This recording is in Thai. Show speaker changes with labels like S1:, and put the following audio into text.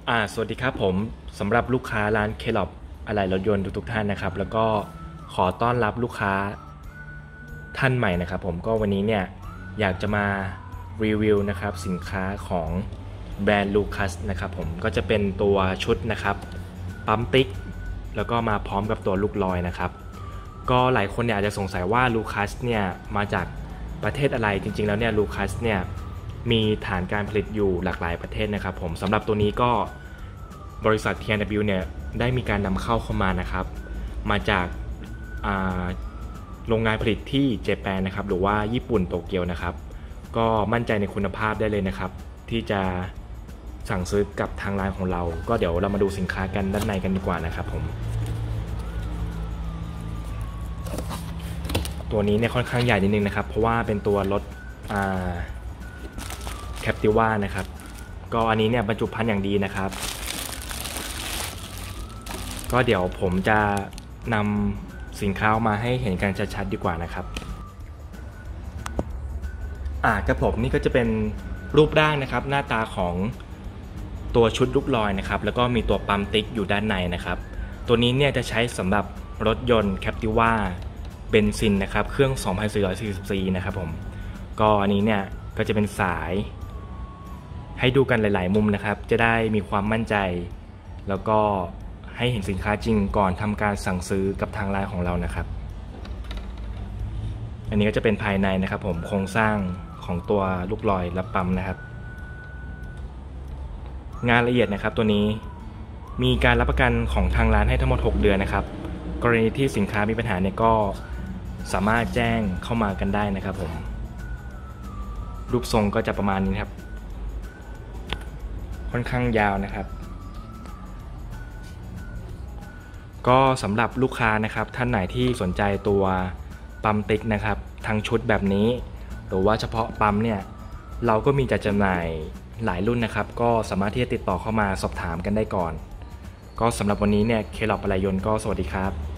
S1: สวัสดีครับผมสำหรับลูกค้าร้านเคล็อบอะไหล่รถยนต์ทุกท่านนะครับแล้วก็ขอต้อนรับลูกค้าท่านใหม่นะครับผมก็วันนี้เนี่ยอยากจะมารีวิวนะครับสินค้าของแบรนด์ลูคัสนะครับผมก็จะเป็นตัวชุดนะครับปั๊มติ๊กแล้วก็มาพร้อมกับตัวลูกลอยนะครับก็หลายคนเนี่ยอาจจะสงสัยว่าลูคัสเนี่ยมาจากประเทศอะไรจริงๆแล้วเนี่ยลูคัสเนี่ยมีฐานการผลิตอยู่หลากหลายประเทศนะครับผมสำหรับตัวนี้ก็บริษัท T&W เนี่ยได้มีการนำเข้ามานะครับมาจากโรงงานผลิตที่เจแปนนะครับหรือว่าญี่ปุ่นโตเกียวนะครับก็มั่นใจในคุณภาพได้เลยนะครับที่จะสั่งซื้อกับทางร้านของเราก็เดี๋ยวเรามาดูสินค้ากันด้านในกันดีกว่านะครับผมตัวนี้เนี่ยค่อนข้างใหญ่นิดนึงนะครับเพราะว่าเป็นตัวรถแคปติว่านะครับก็อันนี้เนี่ยบรรจุภัณฑ์อย่างดีนะครับก็เดี๋ยวผมจะนำสินค้ามาให้เห็นกันชัดๆดีกว่านะครับกระผมนี่ก็จะเป็นรูปร่างนะครับหน้าตาของตัวชุดลูกลอยนะครับแล้วก็มีตัวปั๊มติ๊กอยู่ด้านในนะครับตัวนี้เนี่ยจะใช้สำหรับรถยนต์แคปติว่าเบนซินนะครับเครื่อง 2,440 ซีนะครับผมก็อันนี้เนี่ยก็จะเป็นสายให้ดูกันหลายๆมุมนะครับจะได้มีความมั่นใจแล้วก็ให้เห็นสินค้าจริงก่อนทำการสั่งซื้อกับทางร้านของเรานะครับอันนี้ก็จะเป็นภายในนะครับผมโครงสร้างของตัวลูกลอยและปั๊มนะครับงานละเอียดนะครับตัวนี้มีการรับประกันของทางร้านให้ทั้งหมด6 เดือนนะครับกรณีที่สินค้ามีปัญหาเนี่ยก็สามารถแจ้งเข้ามากันได้นะครับผมรูปทรงก็จะประมาณนี้ครับค่อนข้างยาวนะครับก็สำหรับลูกค้านะครับท่านไหนที่สนใจตัวปั๊มติ๊กนะครับทั้งชุดแบบนี้หรือว่าเฉพาะปั๊มเนี่ยเราก็มีจัดจำหน่ายหลายรุ่นนะครับก็สามารถที่จะติดต่อเข้ามาสอบถามกันได้ก่อนก็สำหรับวันนี้เนี่ยเคล็อบอะไหล่ยนต์ก็สวัสดีครับ